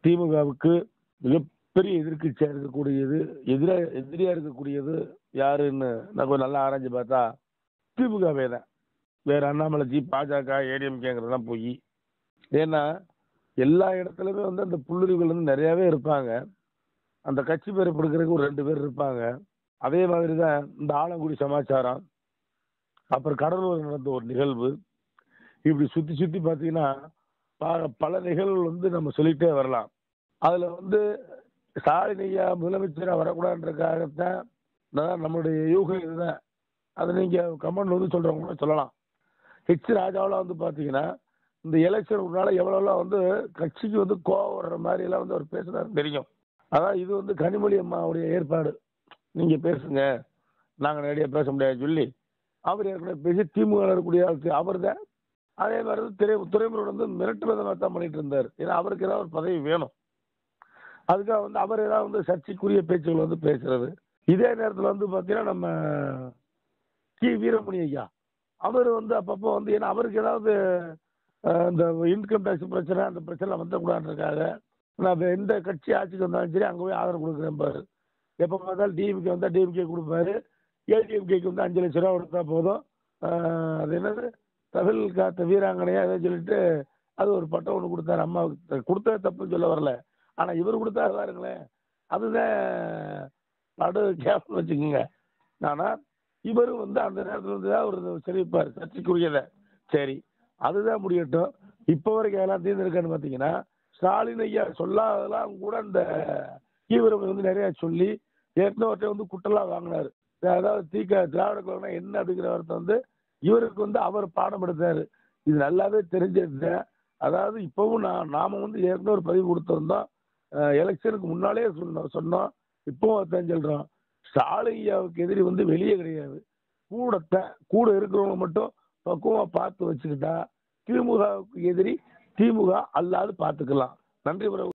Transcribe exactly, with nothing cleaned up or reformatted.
திமுகவுக்கு மிகப்பெரிய எதிர்க்கட்சியா இருக்கக்கூடியது, எதிரா எதிரியா இருக்கக்கூடியது யாருன்னு நான் கொஞ்சம் நல்லா ஆராய்ஞ்சு பார்த்தா திமுகவே தான். வேற அண்ணாமலைஜி, பாஜக, ஏடிஎம்கேங்கிறதெல்லாம் போய். ஏன்னா எல்லா இடத்துலையுமே வந்து அந்த புள்ளுரிகள் வந்து நிறையாவே இருப்பாங்க. அந்த கட்சி பேரை பிடிக்கிறதுக்கு ஒரு ரெண்டு பேர் இருப்பாங்க. அதே மாதிரி தான் இந்த ஆலங்குடி சமாச்சாரம், அப்புறம் கடலூர் நடந்த ஒரு நிகழ்வு, இப்படி சுற்றி சுற்றி பார்த்தீங்கன்னா ப பல நிகழ்வுகள் வந்து நம்ம சொல்லிகிட்டே வரலாம். அதில் வந்து ஸ்டாலின் ஐயா முதலமைச்சராக வரக்கூடாதுன்றதுக்காகத்தான் நான் நம்மளுடைய யூகம் இதுதான். அதை நீங்கள் கமெண்ட் வந்து சொல்கிறவங்க கூட சொல்லலாம். ஹெச் ராஜாவெலாம் வந்து பார்த்தீங்கன்னா இந்த எலெக்ஷன் முன்னால எவ்வளோலாம் வந்து கட்சிக்கு வந்து கோவம் வர்ற மாதிரிலாம் வந்து அவர் பேசுனாரு தெரியும். அதான் இது வந்து கனிமொழி அம்மாவுடைய ஏற்பாடு. நீங்கள் பேசுங்க, நாங்கள் நேரடியாக பேச முடியாதுன்னு சொல்லி அவர் ஏற்கனவே பேசி திமுக இருக்கக்கூடிய ஆளுக்கு அவர் தான். அதே மாதிரி வந்து திரை துறைமுருகன் வந்து மிரட்டு விதமாக தான் பண்ணிட்டு இருந்தார். ஏன்னா அவருக்கு ஏதாவது ஒரு பதவி வேணும். அதுக்காக வந்து அவர் ஏதாவது வந்து சர்ச்சைக்குரிய பேச்சுகள் வந்து பேசுறது. இதே நேரத்தில் வந்து பார்த்தீங்கன்னா நம்ம கி வீரமணி ஐயா அவர் வந்து அப்பப்போ வந்து ஏன்னா அவருக்கு ஏதாவது இந்த இன்கம் டேக்ஸ் பிரச்சனை அந்த பிரச்சனை வந்துடக்கூடாதுன்றதுக்காக நான் எந்த கட்சி ஆட்சிக்கு வந்தாலும் சரி அங்கே போய் ஆதரவு கொடுக்குறேன் பாரு. எப்போ பார்த்தாலும் டிஎம்கே வந்தால் டிஎம்கே கொடுப்பாரு, ஏடிஎம்கேக்கு வந்து அஞ்சு லட்ச ரூபா கொடுத்தா போதும். அது என்னது தமிழ் காத்த வீராங்கனையா எதை சொல்லிட்டு அது ஒரு பட்டம் ஒன்று கொடுத்தாரு அம்மாவுக்கு. கொடுத்தா தப்புன்னு சொல்ல வரல, ஆனால் இவர் கொடுத்தாரு பாருங்களேன், அதுதான் நடு கேப்னு வச்சுக்கோங்க. ஆனால் இவரும் வந்து அந்த நேரத்தில் வந்து தான் ஒரு தெரிவிப்பார் சர்ச்சைக்குரியதை. சரி, அதுதான் முடியட்டும். இப்போ வரைக்கும் எல்லாம் தீர்ந்துருக்கான்னு பார்த்தீங்கன்னா ஸ்டாலின் ஐயா சொல்லாதெல்லாம் கூட இந்த தீவிரம் வந்து நிறையா சொல்லி ஏற்கனவே வந்து குட்டெல்லாம் வாங்கினார். அதாவது தீக்க திராவிட கழகம்னா என்ன அப்படிங்கிற வார்த்தை வந்து இவருக்கு வந்து அவர் பாடம் எடுத்தார். இது நல்லாவே தெரிஞ்சது. அதாவது இப்போவும் நான் நாம் வந்து ஏற்கனவே ஒரு பதிவு கொடுத்துருந்தோம், எலெக்ஷனுக்கு முன்னாலே சொன்னோம் சொன்னோம் இப்போவும் அதான் சொல்கிறோம். ஸ்டாலின் ஐயாவுக்கு எதிரி வந்து வெளியே கிடையாது, கூடத்தை கூட இருக்கிறவங்க மட்டும் பக்குவமாக பார்த்து வச்சுக்கிட்டா திமுகவுக்கு எதிரி திமுக அல்லாது பார்த்துக்கலாம். நன்றி.